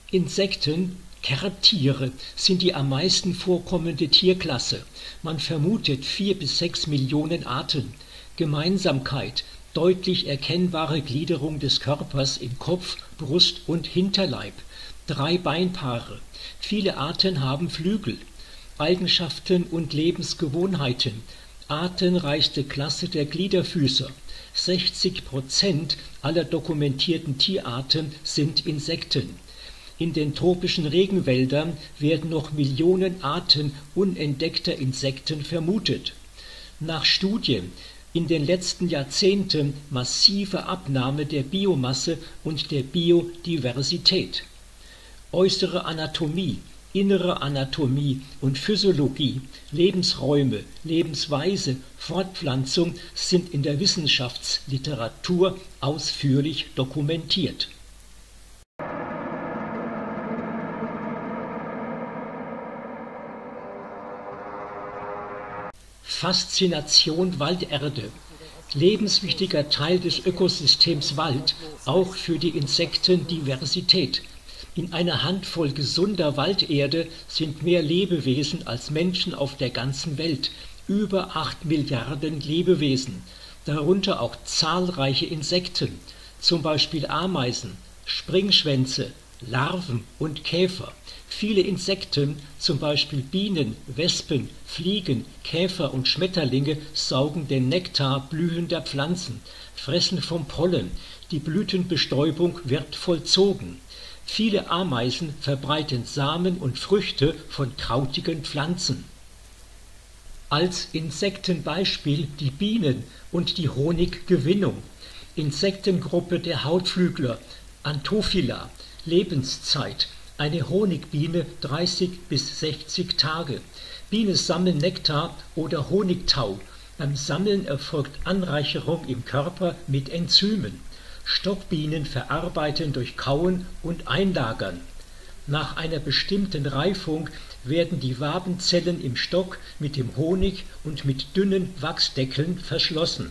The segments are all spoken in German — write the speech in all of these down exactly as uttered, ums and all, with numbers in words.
Insekten, Kerntiere, sind die am meisten vorkommende Tierklasse. Man vermutet vier bis sechs Millionen Arten. Gemeinsamkeit: deutlich erkennbare Gliederung des Körpers in Kopf, Brust und Hinterleib. Drei Beinpaare. Viele Arten haben Flügel. Eigenschaften und Lebensgewohnheiten: artenreichste Klasse der Gliederfüßer. sechzig Prozent aller dokumentierten Tierarten sind Insekten. In den tropischen Regenwäldern werden noch Millionen Arten unentdeckter Insekten vermutet. Nach Studien in den letzten Jahrzehnten massive Abnahme der Biomasse und der Biodiversität. Äußere Anatomie, innere Anatomie und Physiologie, Lebensräume, Lebensweise, Fortpflanzung sind in der Wissenschaftsliteratur ausführlich dokumentiert. Faszination Walderde. Lebenswichtiger Teil des Ökosystems Wald, auch für die Insektendiversität. In einer Handvoll gesunder Walderde sind mehr Lebewesen als Menschen auf der ganzen Welt, über acht Milliarden Lebewesen, darunter auch zahlreiche Insekten, zum Beispiel Ameisen, Springschwänze, Larven und Käfer. Viele Insekten, zum Beispiel Bienen, Wespen, Fliegen, Käfer und Schmetterlinge, saugen den Nektar blühender Pflanzen, fressen vom Pollen, die Blütenbestäubung wird vollzogen. Viele Ameisen verbreiten Samen und Früchte von krautigen Pflanzen. Als Insektenbeispiel die Bienen und die Honiggewinnung. Insektengruppe der Hautflügler, Anthophila, Lebenszeit: eine Honigbiene dreißig bis sechzig Tage. Bienen sammeln Nektar oder Honigtau. Beim Sammeln erfolgt Anreicherung im Körper mit Enzymen. Stockbienen verarbeiten durch Kauen und Einlagern. Nach einer bestimmten Reifung werden die Wabenzellen im Stock mit dem Honig und mit dünnen Wachsdeckeln verschlossen.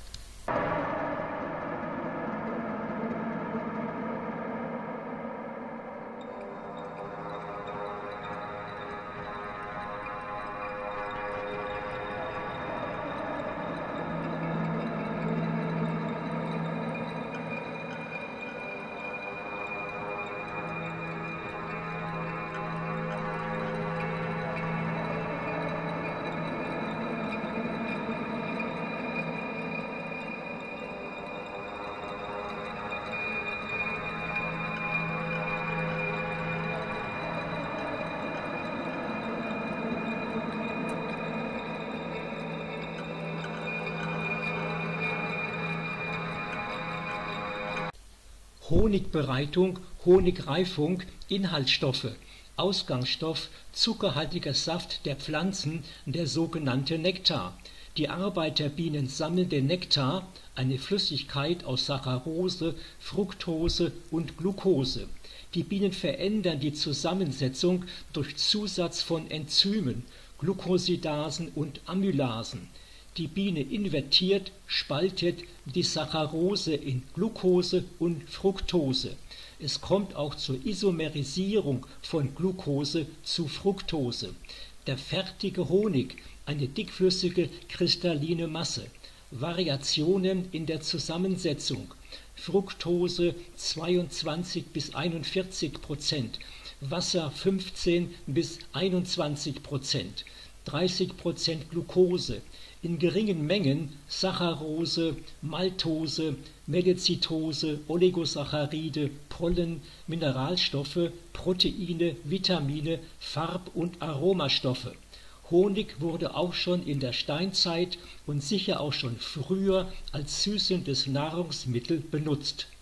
Honigbereitung, Honigreifung, Inhaltsstoffe: Ausgangsstoff, zuckerhaltiger Saft der Pflanzen, der sogenannte Nektar. Die Arbeiterbienen sammeln den Nektar, eine Flüssigkeit aus Saccharose, Fructose und Glucose. Die Bienen verändern die Zusammensetzung durch Zusatz von Enzymen, Glucosidasen und Amylasen. Die Biene invertiert, spaltet die Saccharose in Glucose und Fructose. Es kommt auch zur Isomerisierung von Glucose zu Fructose. Der fertige Honig, eine dickflüssige kristalline Masse. Variationen in der Zusammensetzung: Fructose zweiundzwanzig bis einundvierzig Prozent, Wasser fünfzehn bis einundzwanzig Prozent, dreißig Prozent Glucose, in geringen Mengen Saccharose, Maltose, Melizitose, Oligosaccharide, Pollen, Mineralstoffe, Proteine, Vitamine, Farb- und Aromastoffe. Honig wurde auch schon in der Steinzeit und sicher auch schon früher als süßendes Nahrungsmittel benutzt.